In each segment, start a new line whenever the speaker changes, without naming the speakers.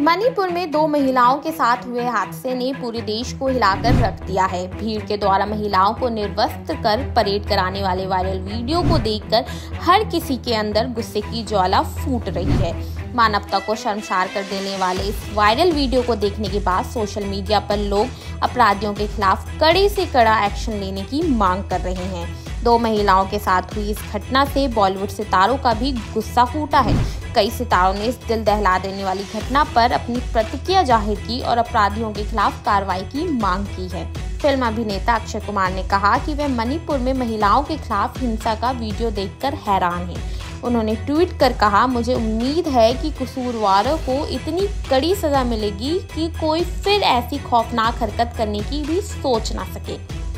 मणिपुर में 2 महिलाओं के साथ हुए हादसे ने पूरे देश को हिलाकर रख दिया है। भीड़ के द्वारा महिलाओं को निर्वस्त्र कर परेड कराने वाले वायरल वीडियो को देखकर हर किसी के अंदर गुस्से की ज्वाला फूट रही है। मानवता को शर्मसार कर देने वाले इस वायरल वीडियो को देखने के बाद सोशल मीडिया पर लोग अपराधियों के खिलाफ कड़े से कड़ा एक्शन लेने की मांग कर रहे हैं। 2 महिलाओं के साथ हुई इस घटना से बॉलीवुड सितारों का भी गुस्सा फूटा है। कई सितारों ने इस दिल दहला देने वाली घटना पर अपनी प्रतिक्रिया जाहिर की और अपराधियों के खिलाफ कार्रवाई की मांग की है। फिल्म अभिनेता अक्षय कुमार ने कहा कि वह मणिपुर में महिलाओं के खिलाफ हिंसा का वीडियो देखकर हैरान है। उन्होंने ट्वीट कर कहा, मुझे उम्मीद है कि कसूरवारों को इतनी कड़ी सजा मिलेगी कि कोई फिर ऐसी खौफनाक हरकत करने की भी सोच ना सके।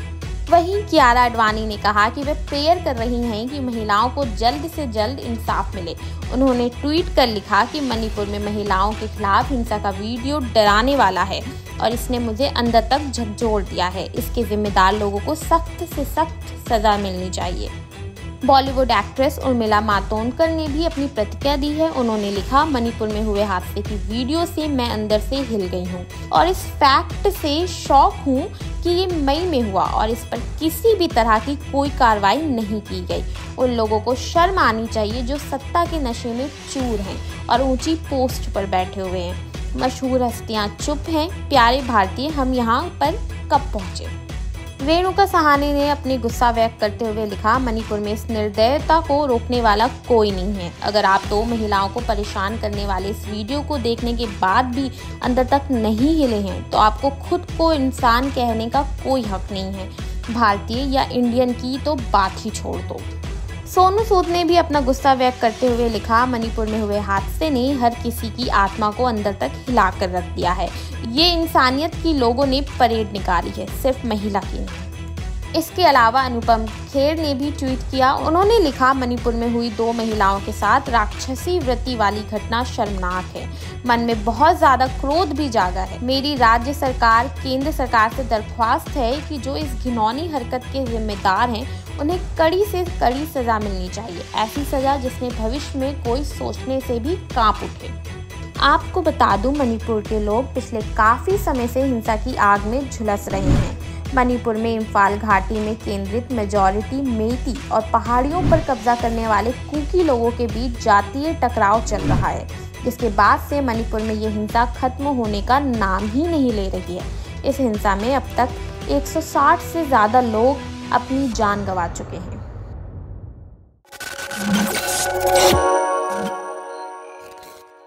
वहीं कियारा आडवाणी ने कहा कि वे प्रेयर कर रही हैं कि महिलाओं को जल्द से जल्द इंसाफ मिले। उन्होंने ट्वीट कर लिखा कि मणिपुर में महिलाओं के खिलाफ हिंसा का वीडियो डराने वाला है और इसने मुझे अंदर तक झकझोर दिया है। इसके जिम्मेदार लोगों को सख्त से सख्त सजा मिलनी चाहिए। बॉलीवुड एक्ट्रेस उर्मिला मातोंडकर ने भी अपनी प्रतिक्रिया दी है। उन्होंने लिखा, मणिपुर में हुए हादसे की वीडियो से मैं अंदर से हिल गई हूँ और इस फैक्ट से शॉक हूँ कि ये मई में हुआ और इस पर किसी भी तरह की कोई कार्रवाई नहीं की गई। उन लोगों को शर्म आनी चाहिए जो सत्ता के नशे में चूर हैं और ऊंची पोस्ट पर बैठे हुए हैं। मशहूर हस्तियां चुप हैं। प्यारे भारतीय, हम यहाँ पर कब पहुँचे। रेणुका सहानी ने अपनी गुस्सा व्यक्त करते हुए लिखा, मणिपुर में इस निर्दयता को रोकने वाला कोई नहीं है। अगर आप 2 महिलाओं को परेशान करने वाले इस वीडियो को देखने के बाद भी अंदर तक नहीं हिले हैं तो आपको खुद को इंसान कहने का कोई हक नहीं है। भारतीय या इंडियन की तो बात ही छोड़ दो। सोनू सूद ने भी अपना गुस्सा व्यक्त करते हुए लिखा, मणिपुर में हुए हादसे ने हर किसी की आत्मा को अंदर तक हिलाकर रख दिया है। ये इंसानियत की लोगों ने परेड निकाली है, सिर्फ महिला की नहीं। इसके अलावा अनुपम खेर ने भी ट्वीट किया। उन्होंने लिखा, मणिपुर में हुई 2 महिलाओं के साथ राक्षसी वृत्ति वाली घटना शर्मनाक है। मन में बहुत ज्यादा क्रोध भी जागा है। मेरी राज्य सरकार, केंद्र सरकार से दरख्वास्त है कि जो इस घिनौनी हरकत के जिम्मेदार हैं उन्हें कड़ी से कड़ी सजा मिलनी चाहिए। ऐसी सजा जिसमें भविष्य में कोई सोचने से भी कांप उठे। आपको बता दूं, मणिपुर के लोग पिछले काफी समय से हिंसा की आग में झुलस रहे हैं। मणिपुर में इम्फाल घाटी में केंद्रित मेजॉरिटी मेइती और पहाड़ियों पर कब्जा करने वाले कुकी लोगों के बीच जातीय टकराव चल रहा है, जिसके बाद से मणिपुर में ये हिंसा खत्म होने का नाम ही नहीं ले रही है। इस हिंसा में अब तक 160 से ज्यादा लोग अपनी जान गंवा चुके हैं।